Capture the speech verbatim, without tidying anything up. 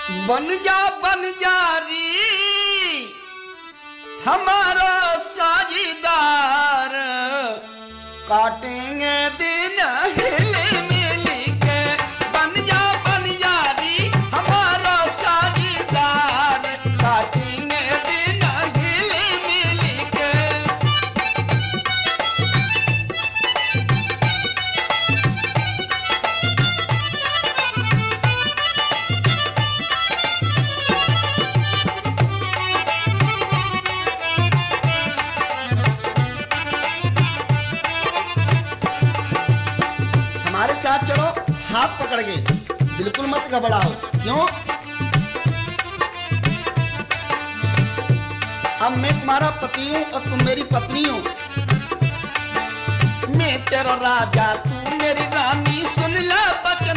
बन जा बन जा री हमारा साझीदार, काटेंगे दिन हिल मिल के। बन जा बन जा री हमारा साझीदार, काटेंगे दिन हिल मिल के। हमारे साथ चलो हाथ पकड़ के, बिल्कुल मत घबराओ। क्यों? अब मैं तुम्हारा पति हूं और तुम मेरी पत्नी हो। मैं तेरा राजा तू मेरी रानी, सुन ले बचन